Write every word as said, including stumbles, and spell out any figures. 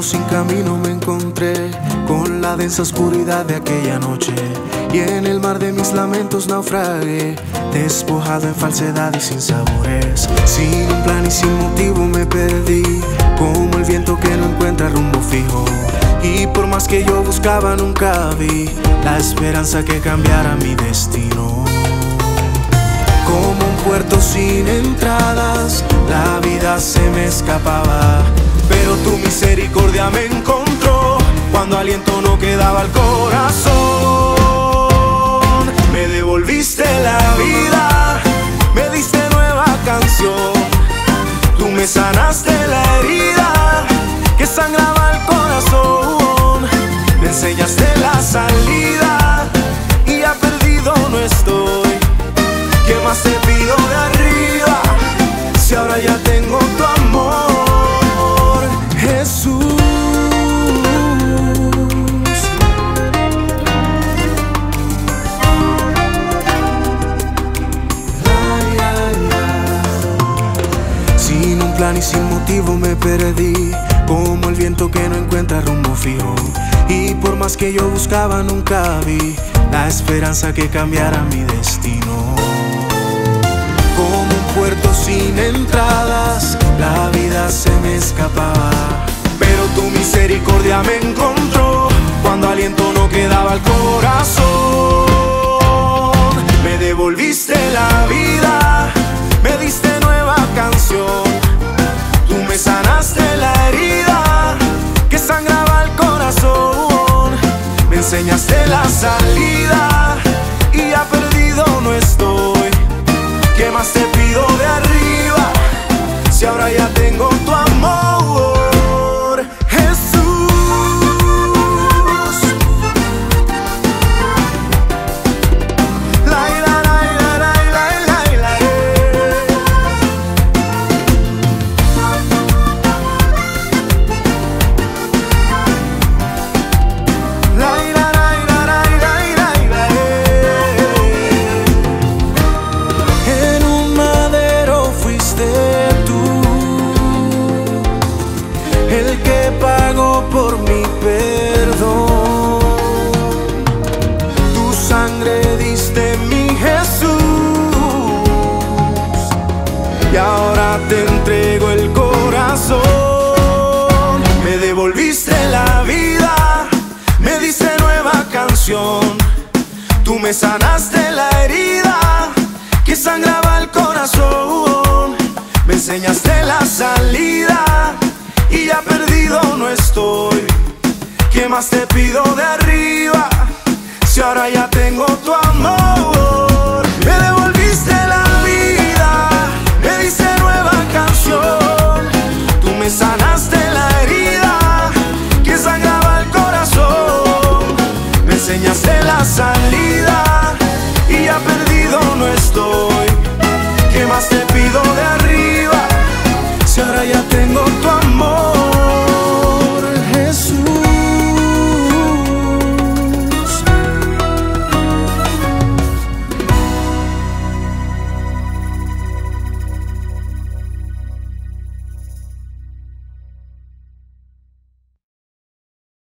sin camino me encontré con la densa oscuridad de aquella noche, y en el mar de mis lamentos naufragué, despojado en falsedad y sin sabores. Sin un plan y sin motivo me perdí, como el viento que no encuentra rumbo fijo. Y por más que yo buscaba nunca vi la esperanza que cambiara mi destino. Como un puerto sin entradas, la vida se me escapaba, pero tu misericordia me encontró cuando aliento no quedaba al corazón. Me devolviste la vida, me diste nueva canción. Tú me sanaste la herida que sangraba el corazón. Me enseñaste la salida y ya perdido no estoy. ¿Qué más te pido de arriba si ahora ya tengo tu amor, Jesús? Ay, ay, ay. Sin un plan y sin motivo me perdí, como el viento que no encuentra rumbo fijo. Y por más que yo buscaba nunca vi la esperanza que cambiara mi destino. Como un puerto sin entradas, la vida se me escapaba, pero tu misericordia me encontró cuando aliento no quedaba al corazón. Me devolviste la vida, me diste nueva canción. Tú me sanaste la herida que sangraba el corazón. Me enseñaste la salida y ya perdido no estoy. ¿Qué más te pido de arriba si ahora ya tengo tu amor, Jesús? La, la, la, la, la, la, la, la, la, la, la, la, la. En un madero fuiste tú el que pagó por mi perdón. Tu sangre diste, mi Jesús, y ahora te entrego el corazón. Me devolviste la vida, me diste nueva canción. Tú me sanaste la herida que sangraba el corazón. Me enseñaste la salida y ya perdido no estoy. ¿Qué más te pido de arriba si ahora ya tengo tu amor? Me devolviste la vida, me diste nueva canción. Tú me sanaste la herida que sangraba el corazón. Me enseñaste la salida